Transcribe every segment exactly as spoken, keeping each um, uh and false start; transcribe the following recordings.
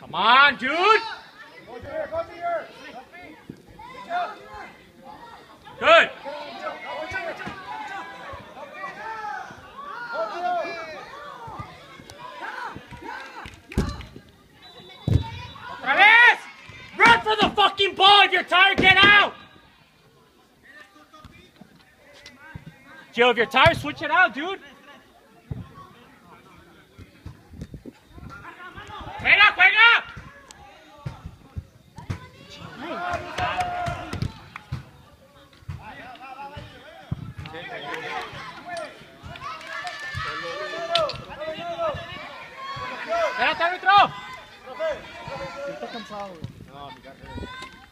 Come on, dude! Go to here, go to here! Good! Travis! Run for the fucking ball! If you're tired, get out! Joe, if you're tired, switch it out, dude! Juega, juega! Espérate, árbitro. Está cansado. No, mi carrera.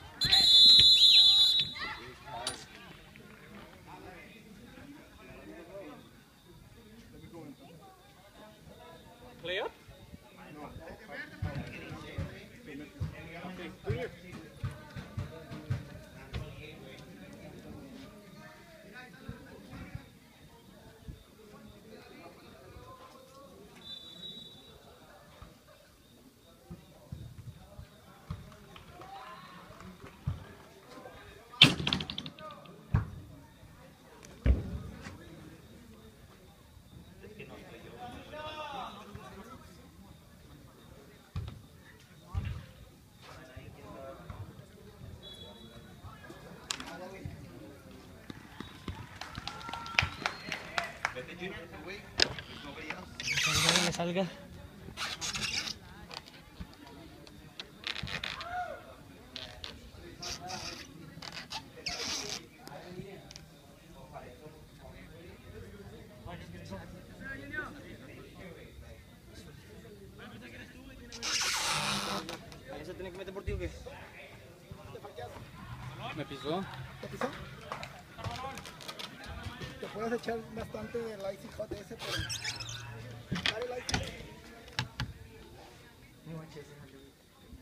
Play up? Que salga. ¿Ahí se tiene que meter por ti o qué? Me pisó. ¿Te pisó? Te puedes echar bastante del icy hot ese, pero... Dale el icy hot. No manches, ese es el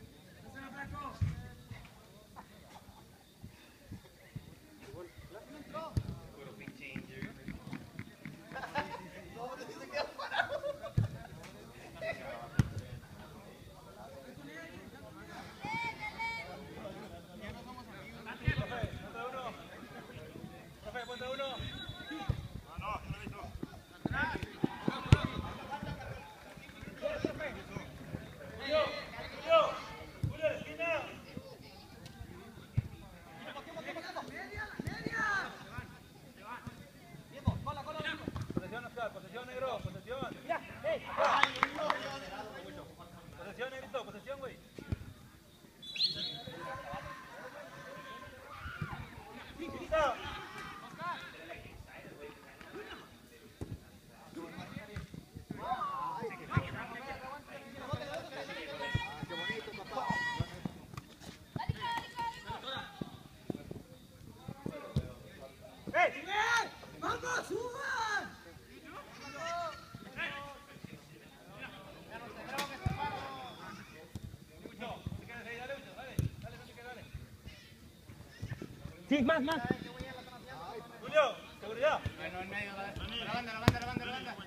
Sí, más, más. Julio, seguridad. Bueno, en medio, la banda, la banda, la banda, la banda.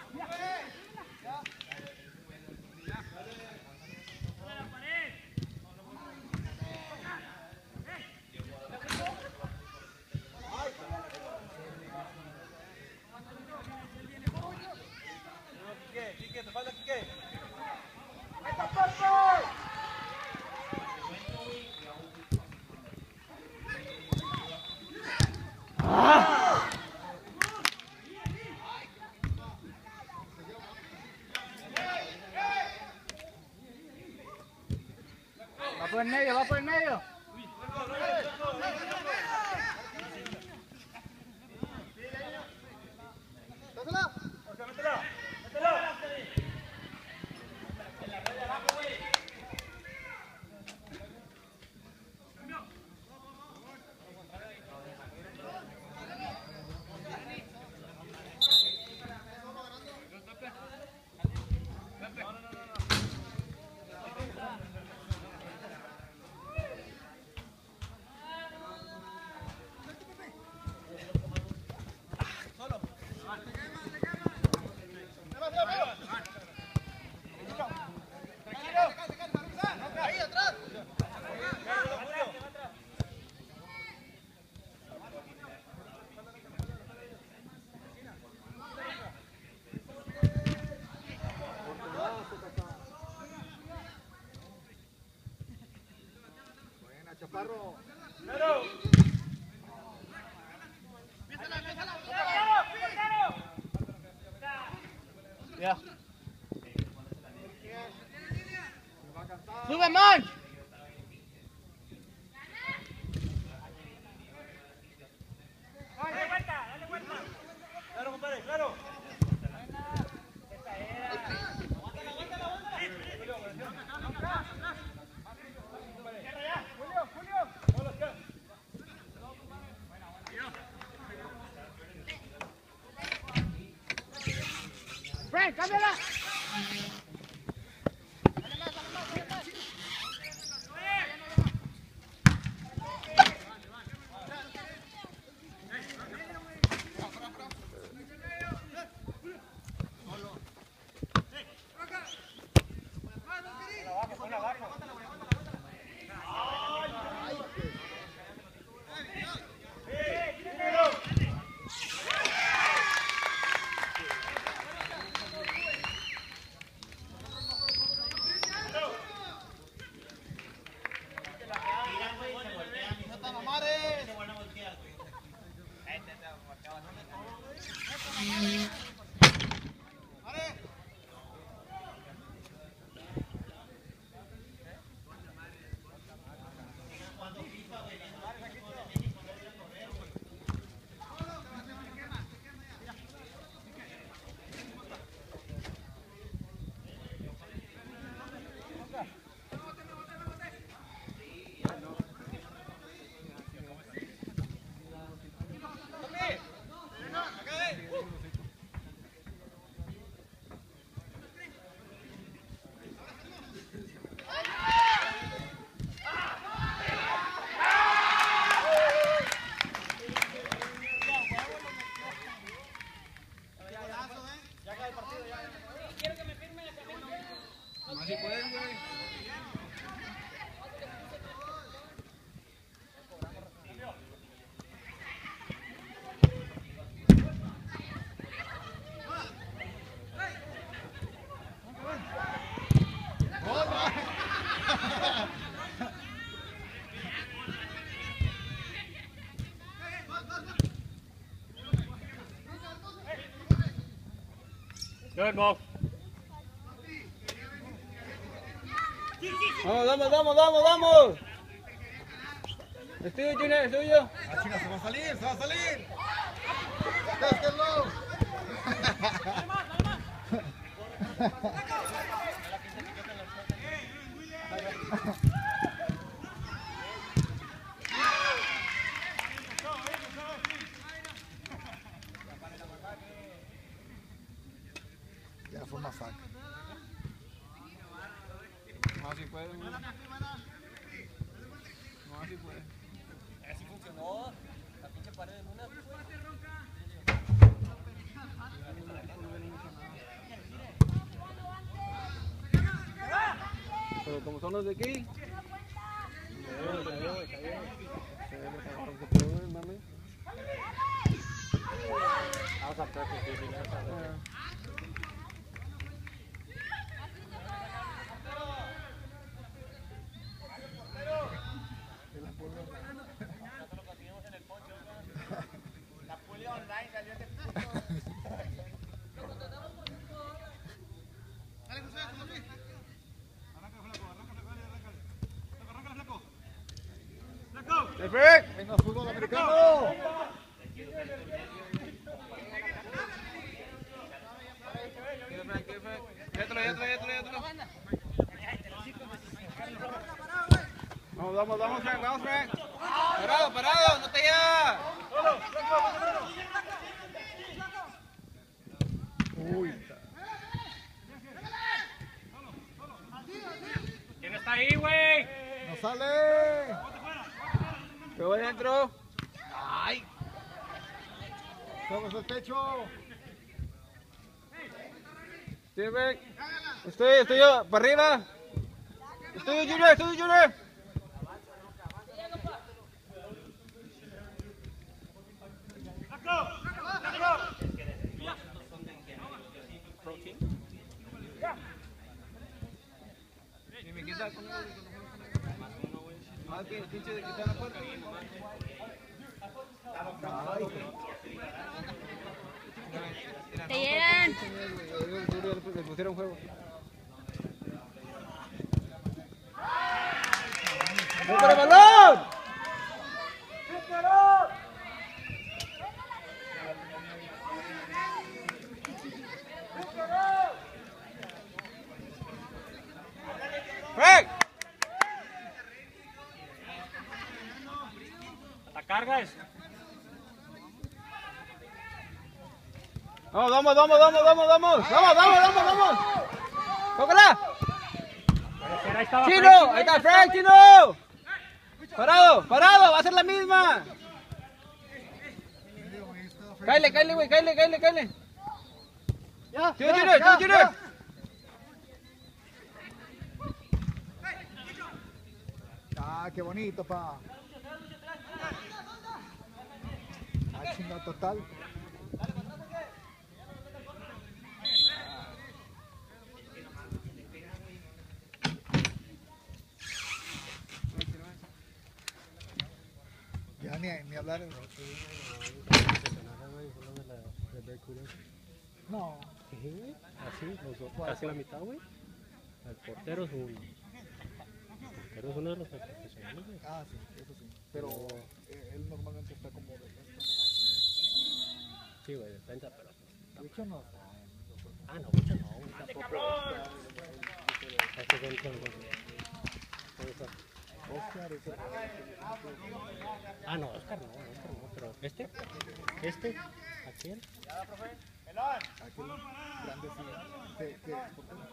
Quique, te falta Quique. Va por el medio, va por el medio. agarro. Claro. Ya. Sube, man. Dale vuelta, dale vuelta. Claro, compadre, claro. Julio, Julio. Frank, cámbiala. Good, Mo. Vamos, vamos, vamos, vamos, vamos. Es tuyo, Junior, es tuyo. La chica se va a salir, se va a salir. Déjenlo. Ya fue masacre. No, así puede. No, así puede. Así funcionó. La pinche pared de Luna. Pero como son los de aquí. Vamos a practicar. Perfecto. Venga, fútbol americano. Vamos, vamos, vamos, Frank, vamos, Frank. Parado, parado, no te ya. Uy. ¿Quién está ahí, güey? No sale. Que voy adentro. Ay. Sobre el techo. Steven. Estoy, estoy yo, para arriba. Estoy yo, Junior, estoy yo, Junior. Ah, que el pinche de que está en la puerta. Te llegan. Le pusieron juego. ¡Por el balón! ¡Frank! Atacar, guys. Vamos, vamos, vamos, vamos, vamos, vamos, vamos, vamos, vamos, vamos. ¡Tócala! Ahí estaba ¡Chino! Frankie, ¡Ahí está güey. Frank, Chino! ¡Parado, parado! ¡Va a ser la misma! ¡Cáele, cáele, güey! ¡Cáele, cáele, cáele! Ya, ¡Chino, ya, Chino, ya, Chino, Chino! ya. Ah, qué bonito, pa. Ah, chingo total. Ya ni, ni hablar. No. Así, los dos, casi la mitad, güey. El portero es uno. El portero es uno de los profesionales, güey. Ah, sí, eso sí. Pero eh, él normalmente está como de esto. Sí, güey, defensa, pero... De hecho, no. Ah, no, mucho no, güey, tampoco. Estos son con los... Oscar, ese. Ah, no, Oscar no, Oscar no, pero este, este, aquel. Aquel grande sí. ¿Qué, qué? ¿Por qué?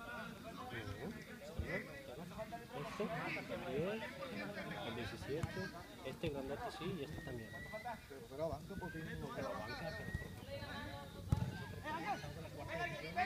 Este, el diez, el diecisiete, este grandote sí y este también. Pero será banca porque no lo Pero banca, pero...